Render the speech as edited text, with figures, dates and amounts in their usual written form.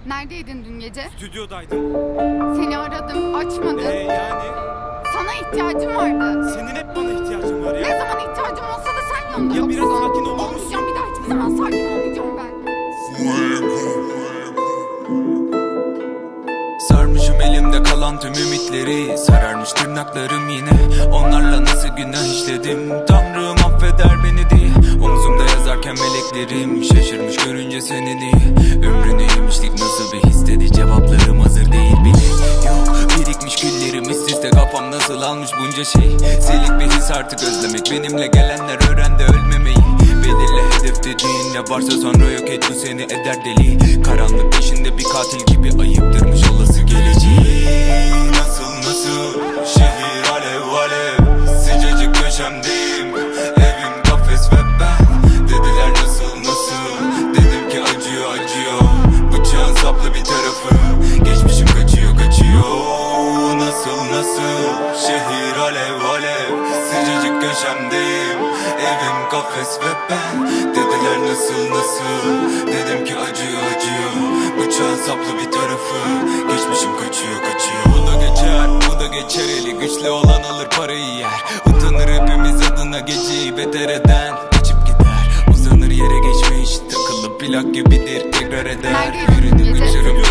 Neredeydin dün gece? Stüdyodaydım. Seni aradım, açmadın. Yani? Sana ihtiyacım vardı. Senin hep bana ihtiyacın var ya. Ne zaman ihtiyacım olsa da sen yanımda Ya yoksun. biraz sakin olur musun? Olmayacağım, bir daha hiçbir zaman sakin olmayacağım ben. Sarmışım elimde kalan tüm ümitleri, sararmış tırnaklarım yine. Onlarla nasıl günah işledim, Tanrım affeder beni diye. Omzumda yazarken meleklerim şaşırmış görünce seni diye. Ömrünü yemişlik nasıl bir his dedi, cevaplarım hazır değil bile. Yok birikmiş güllerim üst üste, kafam nasıl almış bunca şey. Silik bir his artık özlemek, benimle gelenler öğrendi ölmemeyi. Belirli hedef dediğin ne varsa sonra yok et, bu seni eder deli. Karanlık peşinde bir katil gibi ayıptırmış olası geleceği. Nasıl şehir alev alev, sıcacık köşemdeyim, evim kafes ve ben. Dediler nasıl dedim ki acıyor. Bıçağın saplı bir tarafı, geçmişim kaçıyor. Nasıl şehir alev alev, sıcacık köşemdeyim, evim kafes ve ben. Dediler nasıl dedim ki acıyor. Bıçağın saplı bir tarafı, geçmişim kaçıyor. Bu da geçer eli güçlü olan alır parayı yer. Utanır hepimiz adına geceyi beter eden, geçip gider uzanır yere geçmiş. Takılı plak gibidir tekrar eder. Neredeydin Yürüdüm kaçarım